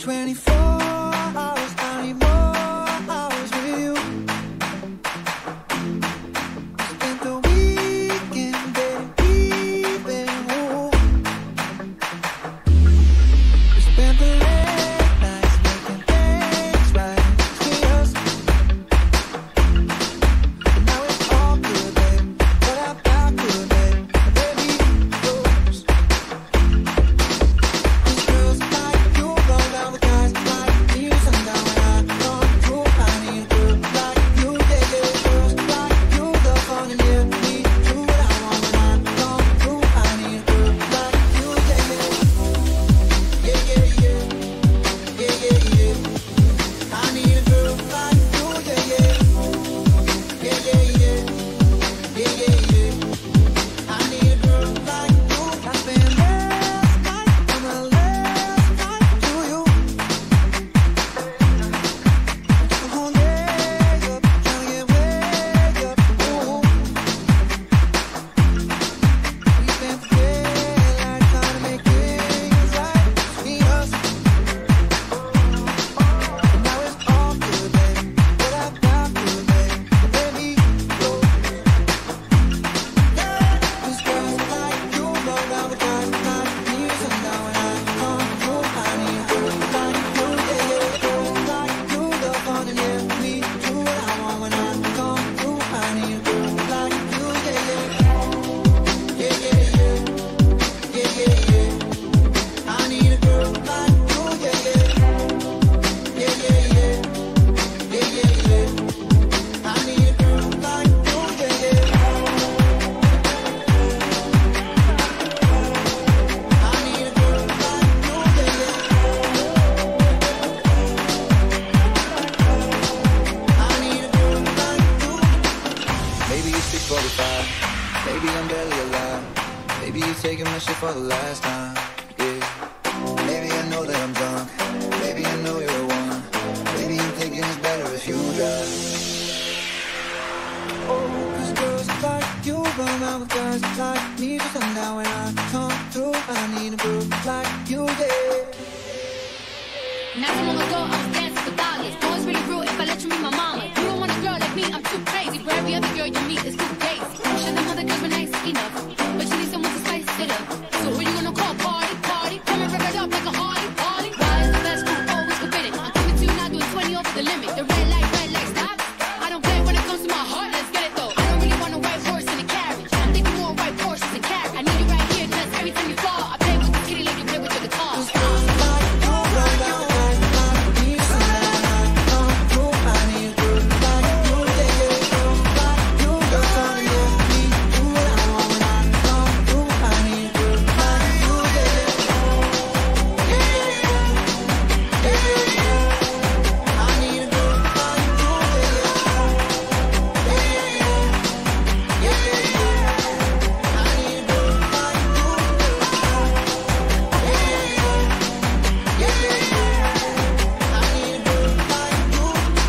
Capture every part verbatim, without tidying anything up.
twenty-four hours, I need more hours with you. Spent the weekend, baby, leaving home. We spent the late nights making things right between us. But now it's all good, babe. But I got good, babe. Baby, close. These girls like you go down with guys like me, sundown when I come through. I need a girl like you, yeah, yeah. Girls like you, the fun and yeah, me do what I want when I come through. I need a girl like you, yeah, yeah. Yeah, yeah, yeah. Yeah, yeah, yeah. I need a girl like you, yeah, yeah. Yeah, yeah, yeah. Yeah, yeah, yeah. I need a girl like you. I spent last night on my last night to you. The whole day up, trying to get way up. Ooh. We spent the daylight trying to make things right between us. But now it's all good, babe. But I got good, babe. Baby, go. These girls like you go down with guys like me, sundown when I come through. I need a girl like you, yeah, yeah. Girls like you, the fun and yeah, me do what I want when I come through. I need a girl like you, yeah, yeah. Yeah, yeah, yeah. Yeah, yeah, yeah. I need a girl like you, yeah, yeah. Yeah, yeah, yeah. Yeah, yeah, yeah. I need a girl like you, yeah, yeah. I need a girl like you, yeah, yeah. I need a girl like you. Maybe it's six forty-five. Maybe I'm barely alive. Maybe you're taking my shit for the last time. Yeah. Maybe I know that I'm drunk. Maybe I know you're the one. Maybe you're thinking it's better if you drive. Oh, 'cause girls like you run around with guys like me till sundown when I come through. I need a girl like you, yeah. Not so long ago, I was dancing for dollars. Know it's really rude if I let you meet my mama. You don't want a girl like me, I'm too crazy. For every other girl you meet is too crazy. I'm sure them other girls were nice enough, but you need someone to spice it up. So who you gonna call? Party, party. Come and rev it up like a hardy, party. Why is the best food always forbidden? I'm coming to you now, doing twenty over the limit. The red light, red light, stop. I don't play when it comes to my heart. Let's get it though. I don't really want a white horse in a carriage. I'm thinking more white horses and carriage. I need you right here, 'cause every time you fall, I play with the kitty like you play with your guitar. These girls like you run around with guys like me till sundown when I come through. I need a girl like you, yeah, yeah. Girls like you, the fun and yeah, me do what I want when I come through. I need a girl like you, yeah, yeah. Yeah, yeah, yeah. Yeah, yeah, yeah. I need a girl like you, yeah, yeah. Yeah, yeah, yeah. Yeah, yeah, yeah. I need a girl like you. Yeah, yeah, yeah. Yeah, yeah, yeah. I need a girl like you.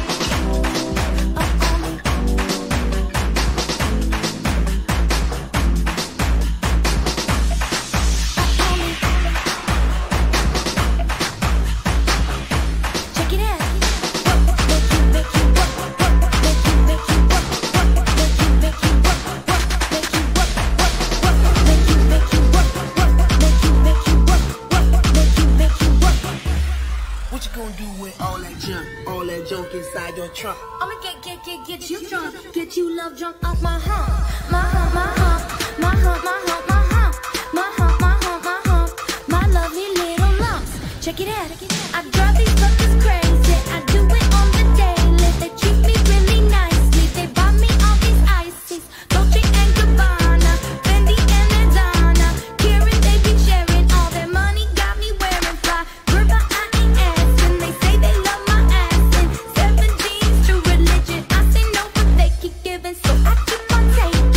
Check it out. Make you, make you work, work, make you, make you work, work, make you, make you work, work, make you work, work, work, make you, make you work, work, make you, make you work, work, make you, make you work. What you gonna do with all that junk, all that junk inside your trunk? I'ma get, get, get, get you drunk, get you love drunk off my hump, my hump, my hump, my hump, my hump, my hump, my hump, my hump, my hump, my lovely little lumps. Check it out. I drive these suckers crazy. I do it on the daily. They treat me really nicely. They buy me all these ices, Dolce and Gabbana, Fendi and Adana. Karen, they be sharing all their money, got me wearing fly. Gerber, I ain't asking. They say they love my ass and seventeens to religion. I say no, but they keep giving, so I keep on taking.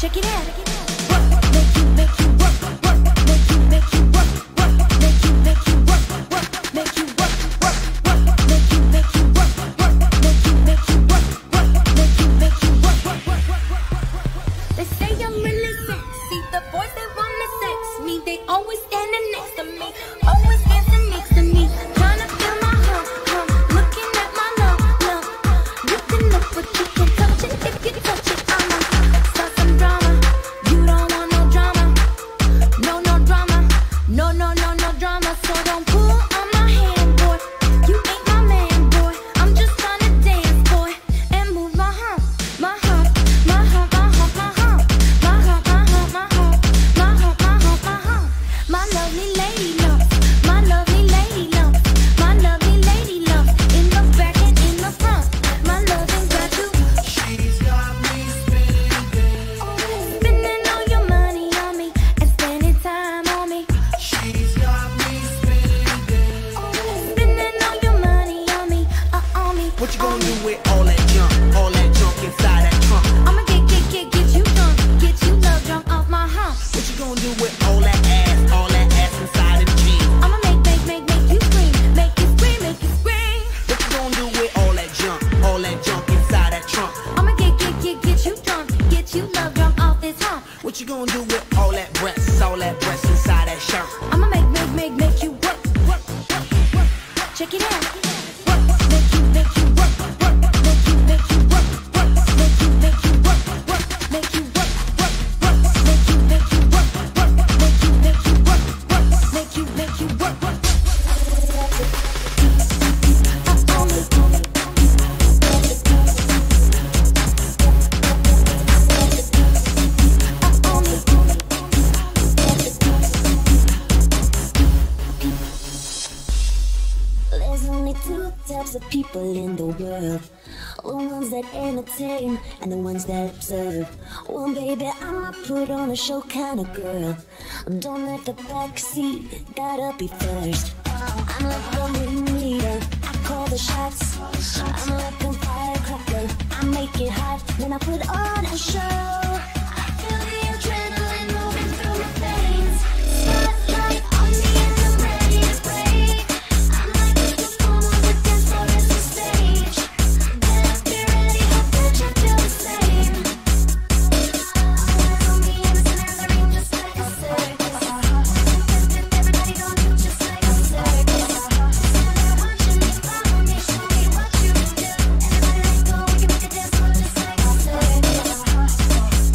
Check it out. Work, make you, make you work, work, make you, make you work, work, make you, make you work, work, make you work, work, work, make you, make you work, work, make you, make you work, work, make you, make you work, work, work, work, work. They say I'm really sexy, the boys they wanna sex me, they always standing next to me, always dancing next to me, trying to feel my hump, hump, looking at my lump, lump. You can look but you can touch it if you touch it. I'ma start some drama. You don't want no drama, no no drama, no no no no drama. So don't pull on my hand, boy. You ain't my man, boy. I'm just trying to dance, boy, and move my hump, my hump, my hump, my hump, my hump, my hump, my hump, my hump, my hump, my hump, my hump. My lovely lady lumps, my lovely lady lumps, my lovely lady lumps in the back and in the front. My loving got you. She's got me spinning. Spending all your money on me and spending time on me. She's got me spinning. Spending all your money on me, uh, on me. What you gonna do with all that junk, all that junk inside that trunk? I'ma get, get, get, get you drunk, get you love drunk off my hump. What you gonna do with all that ass, all that ass inside of the jeans? I'ma make, make, make, make you scream, make you scream, make you scream. What you gonna do with all that junk, all that junk inside that trunk? I'ma get, get, get, get you drunk, get you love drunk off this hump. What you gonna do with all that breasts, all that breasts inside that shirt? I'ma make, make, make, make you work, work, work, work. Check it out. Work, make you, make you work, work, make you, make you work, work, make you, make you work, work, make you work, work, work, make you, make you work, work, make you, make you work, work, make you, make you work, work. There's only two types of people in the world. The ones that entertain and the ones that observe. Well, baby, I'm a put on a show kind of girl. Don't let the backseat, gotta be first. I'm like the ringleader, I call the shots. I'm like a firecracker, I make it hot, then I put on a show. I feel the adrenaline moving through my veins. Spotlight on me and I'm ready to break. I'm like a performer with dance floor as a stage. Better be ready, hope that you feel the same. Eyes on me in the center of the ring, just like a circus. Everybody gon' do just like a circus. Stand there watching me, follow me, show me what you can do. Everybody let's go, we can make the dance floor just like a circus.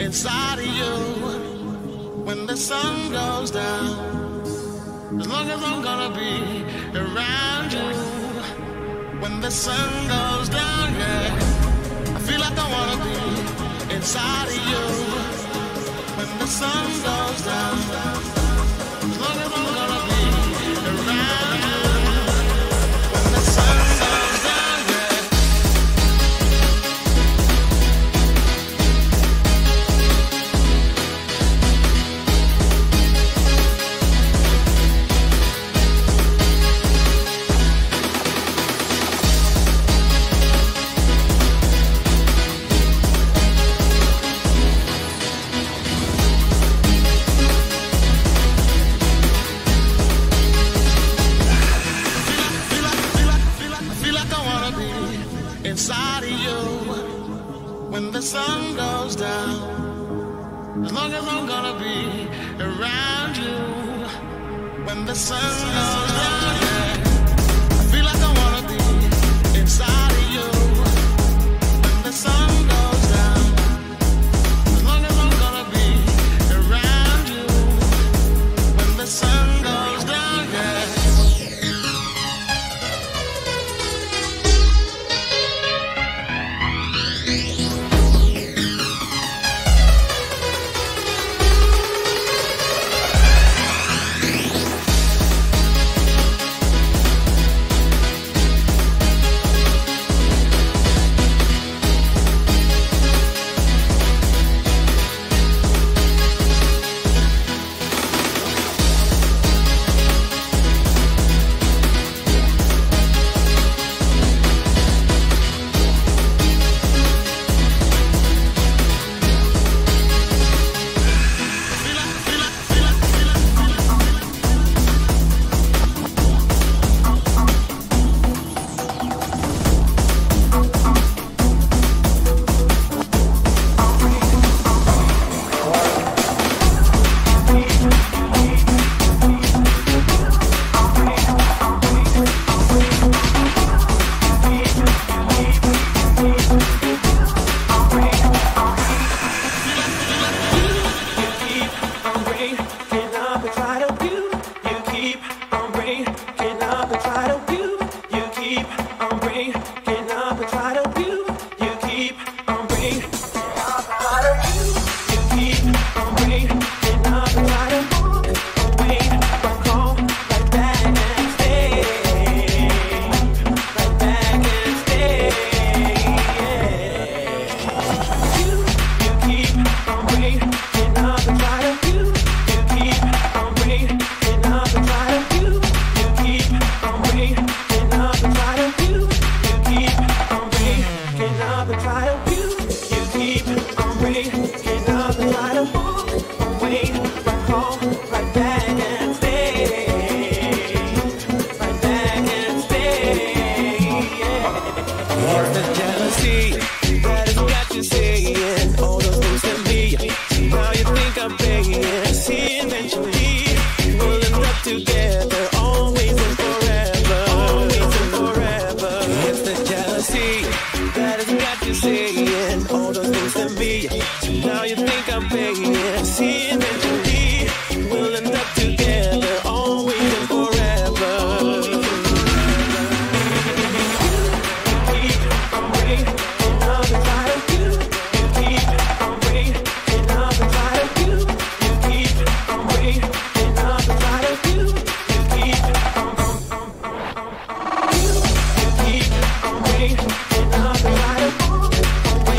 inside of you when the sun goes down. As long as I'm gonna be around you when the sun goes down, yeah. I feel like I wanna be inside of you when the sun goes down. As long as I'm gonna be around you when the sun goes down, yeah. Inside of you when the sun goes down. As long as I'm gonna be around you when the sun goes down, yeah. I feel like I wanna be inside of you when the sun goes down. As long as I'm gonna be around you when the sun goes down, yeah. Wait,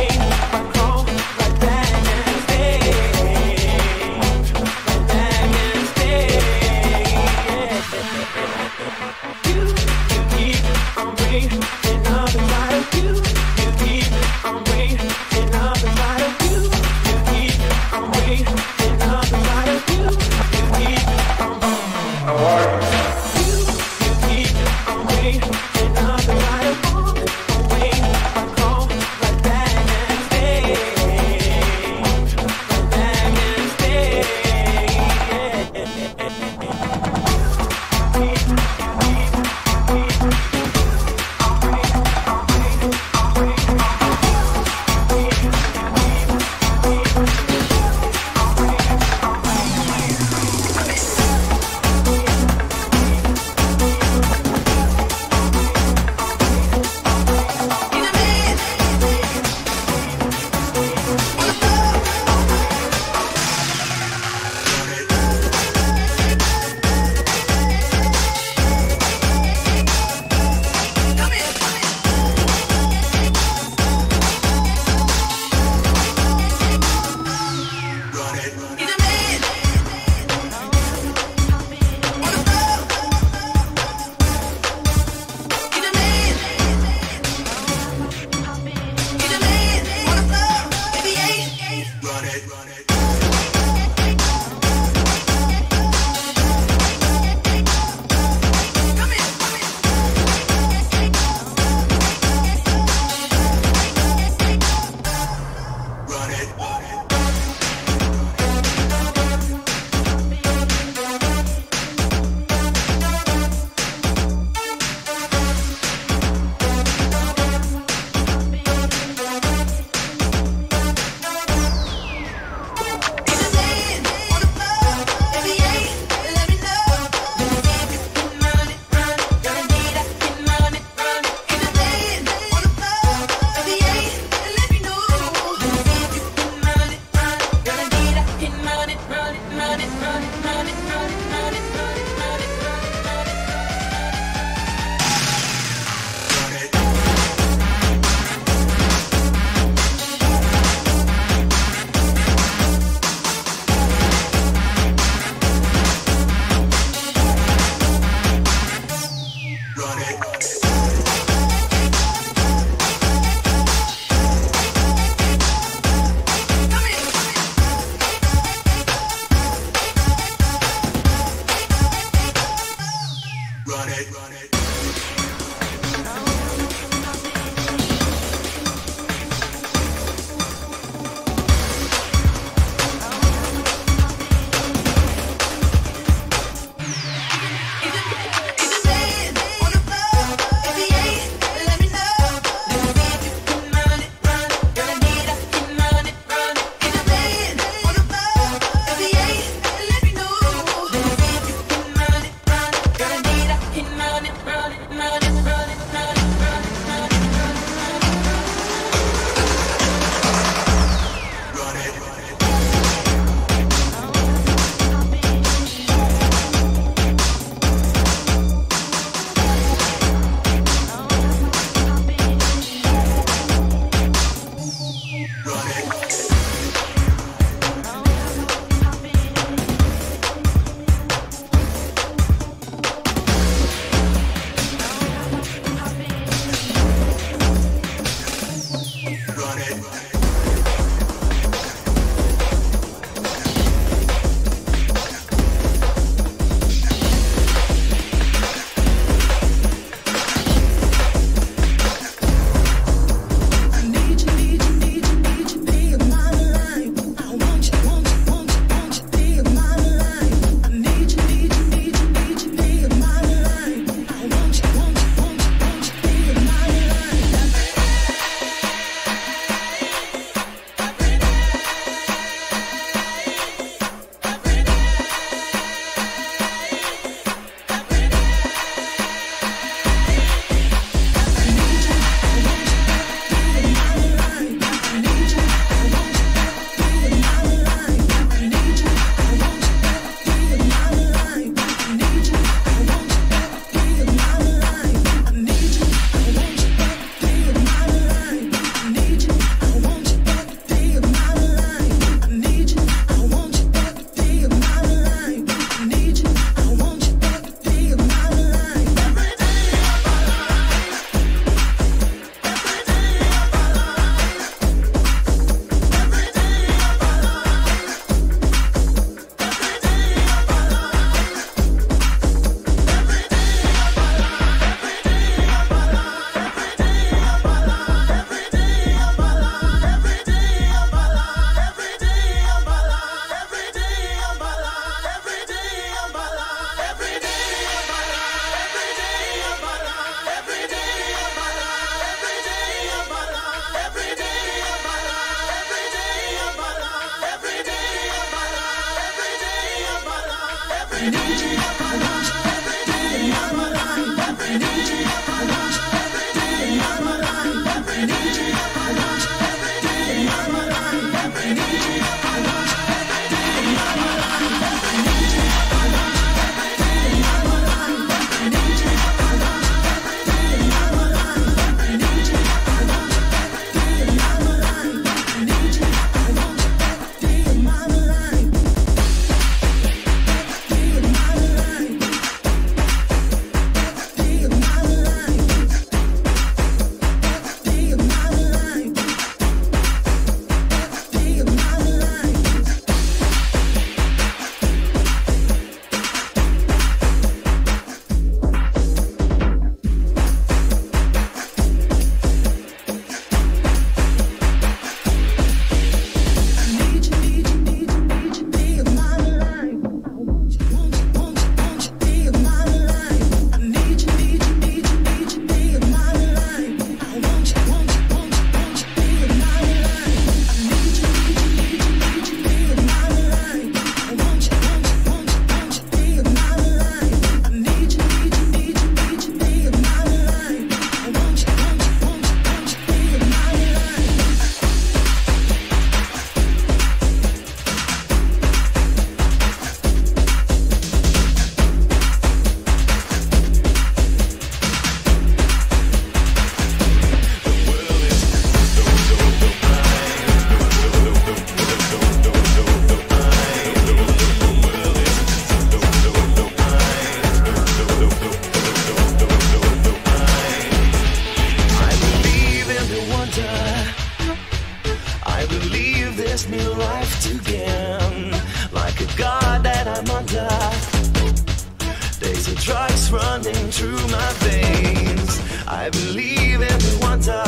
running through my veins. I believe in the wonder.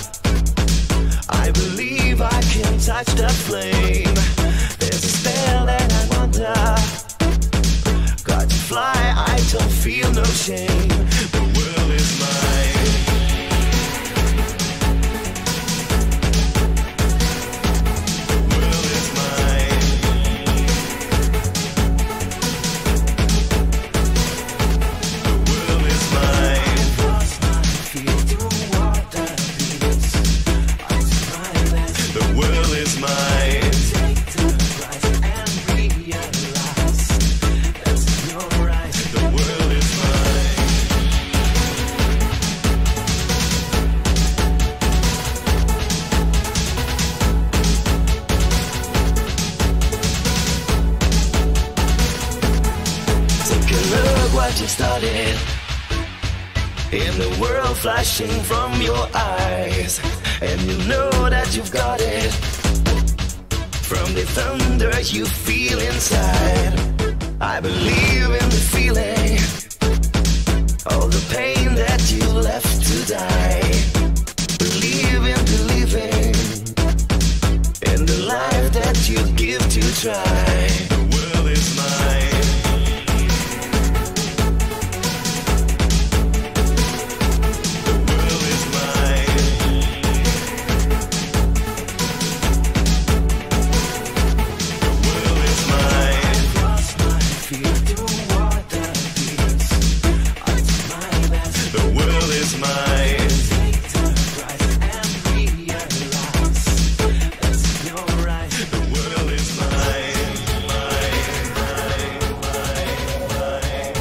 I believe I can touch the flame. There's a spell that I wonder. Got to fly, I don't feel no shame. The world is mine. The world is mine. The world is mine. Lost my feet through water beats. I smile as the world is mine. Take the prize and realize that's your right. The world is mine. Take a look what you started. In the world flashing from your eyes, and you know that you've got it. From the thunder you feel inside, I believe in the feeling. All the pain that you left to die. Believe in believing in the life that you give to try. The world is mine. The world is mine. The world is mine. Cross my feet through water beats. I smile as the world is mine. Take the prize and realize that's your right. The world is mine. Mine, mine, mine, mine,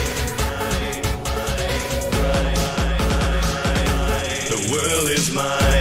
mine, mine, mine, mine. The world is mine.